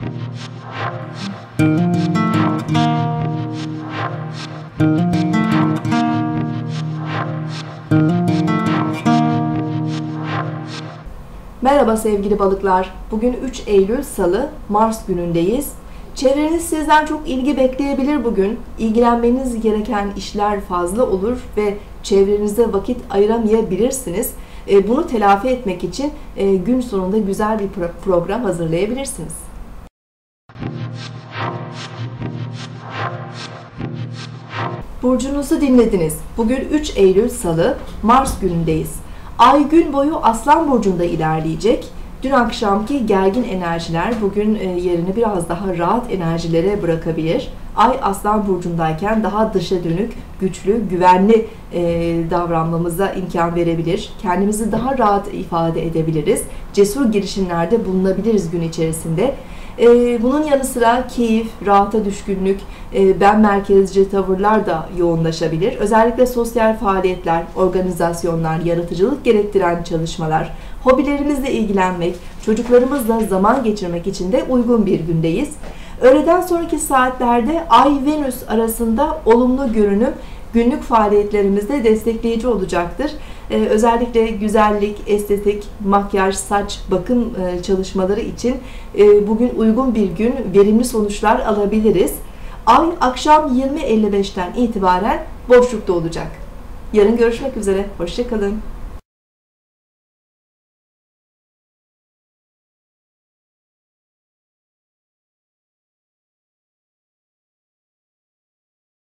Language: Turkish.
Merhaba sevgili balıklar. Bugün 3 Eylül Salı, Mars günündeyiz. Çevreniz sizden çok ilgi bekleyebilir bugün. İlgilenmeniz gereken işler fazla olur ve çevrenize vakit ayıramayabilirsiniz. Bunu telafi etmek için gün sonunda güzel bir program hazırlayabilirsiniz. Burcunuzu dinlediniz. Bugün 3 Eylül Salı, Mars günündeyiz. Ay gün boyu Aslan Burcu'nda ilerleyecek. Dün akşamki gergin enerjiler bugün yerini biraz daha rahat enerjilere bırakabilir. Ay Aslan Burcu'ndayken daha dışa dönük, güçlü, güvenli davranmamıza imkan verebilir. Kendimizi daha rahat ifade edebiliriz. Cesur girişimlerde bulunabiliriz gün içerisinde. Bunun yanı sıra keyif, rahata düşkünlük, ben merkezci tavırlar da yoğunlaşabilir. Özellikle sosyal faaliyetler, organizasyonlar, yaratıcılık gerektiren çalışmalar, hobilerimizle ilgilenmek, çocuklarımızla zaman geçirmek için de uygun bir gündeyiz. Öğleden sonraki saatlerde Ay-Venüs arasında olumlu görünüm günlük faaliyetlerimizde destekleyici olacaktır. Özellikle güzellik, estetik, makyaj, saç, bakım çalışmaları için bugün uygun bir gün, verimli sonuçlar alabiliriz. Ay akşam 20.55'ten itibaren boşlukta olacak. Yarın görüşmek üzere, hoşça kalın.